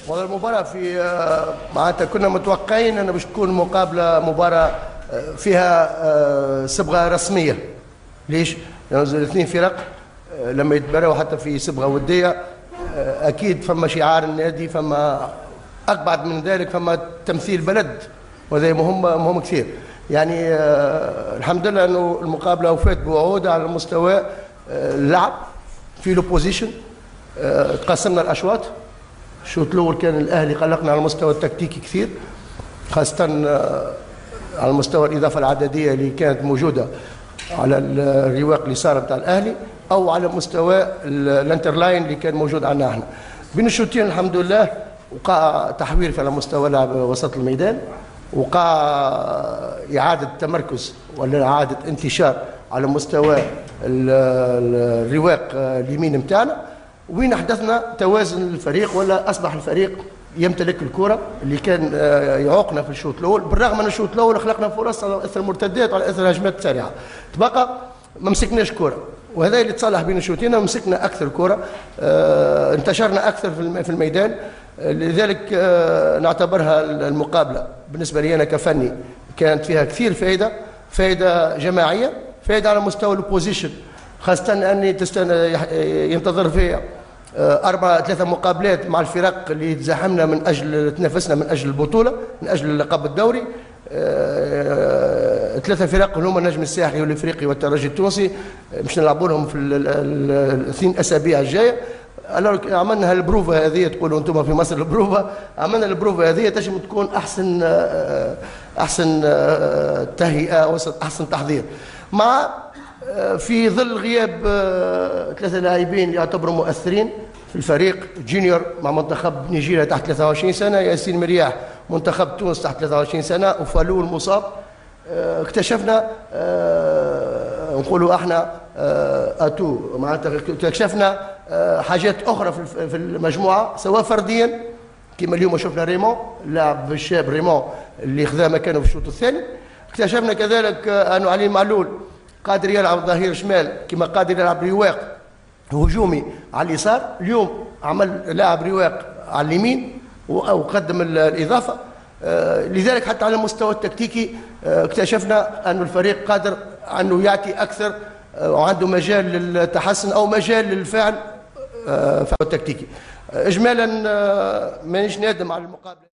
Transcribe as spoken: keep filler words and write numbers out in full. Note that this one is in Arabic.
والله المباراة في معناتها كنا متوقعين أن باش تكون مقابلة مباراة فيها صبغة رسمية. ليش؟ لأن الاثنين فرق لما يتباروا حتى في صبغة ودية أكيد فما شعار النادي، فما أبعد من ذلك فما تمثيل بلد، وهذا مهم مهم كثير. يعني الحمد لله أنه المقابلة وفات بوعودها على مستوى اللعب في لوبوزيشن. تقسمنا الأشواط. الشوط الأول كان الأهلي قلقنا على المستوى التكتيكي كثير، خاصة على المستوى الإضافة العددية اللي كانت موجودة على الرواق اليسار بتاع الأهلي، أو على مستوى الانترلاين اللي كان موجود عندنا احنا. بين الشوطين الحمد لله وقع تحوير على مستوى لعب وسط الميدان، وقع إعادة تمركز ولا إعادة انتشار على مستوى الرواق اليمين متاعنا، وين حدثنا توازن الفريق، ولا أصبح الفريق يمتلك الكرة اللي كان يعوقنا في الشوط الأول، بالرغم من الشوط الأول خلقنا فرص على أثر مرتدات وعلى أثر هجمات سريعة. تبقى ما مسكناش كرة، وهذا اللي تصالح بين الشوطين. مسكنا أكثر كرة، اه انتشرنا أكثر في الميدان. لذلك اه نعتبرها المقابلة بالنسبة لي أنا كفني كانت فيها كثير فائدة، فائدة جماعية، فائدة على مستوى البوزيشن، خاصة أني ينتظر فيها أربعة ثلاثة مقابلات مع الفرق اللي تزاحمنا من أجل تنافسنا من أجل البطولة، من أجل اللقب الدوري. ثلاثة فرق هما النجم الساحلي والإفريقي والترجي التونسي، باش نلعبوا لهم في الاثنين أسابيع الجاية. عملنا هالبروفة هذه، تقولوا أنتم في مصر البروفة، عملنا البروفة هذه تجب تكون أحسن أحسن تهيئة وأحسن تحضير، مع في ظل غياب ثلاثة لاعبين يعتبروا مؤثرين في الفريق: جونيور مع منتخب نيجيريا تحت ثلاثة وعشرين سنة، ياسين مرياح منتخب تونس تحت ثلاثة وعشرين سنة، وفالول مصاب. اكتشفنا نقولوا احنا اتو معناتها اكتشفنا حاجات اخرى في المجموعة، سواء فرديا كما اليوم شفنا ريمون اللاعب الشاب ريمون اللي خذا مكانه في الشوط الثاني. اكتشفنا كذلك انه علي معلول قادر يلعب ظهير شمال، كما قادر يلعب رواق هجومي على اليسار. اليوم عمل لاعب رواق على اليمين وقدم الإضافة. لذلك حتى على المستوى التكتيكي اكتشفنا أن الفريق قادر أنه يعطي أكثر، وعنده مجال للتحسن أو مجال للفعل في التكتيكي. إجمالا مانيش نادم على المقابلة.